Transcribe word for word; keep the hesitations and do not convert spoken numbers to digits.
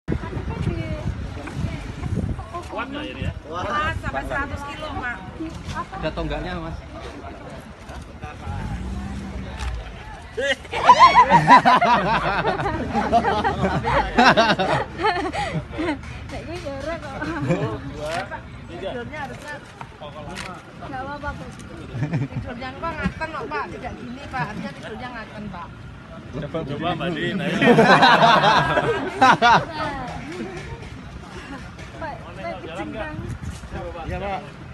Kuat nggak ini ya? Kuat sampai seratus kilo, Mak. Ada tonggaknya, Mas? Kayak gue jorok kok. Tidurnya harusnya Gak apa-apa, Pak. tidurnya kok ngaten kok, Pak. Tidak gini, Pak. Harusnya tidurnya ngaten, Pak. Coba, coba Mbak Din, ayo. Pak, saya kecimpang. Iya, Pak.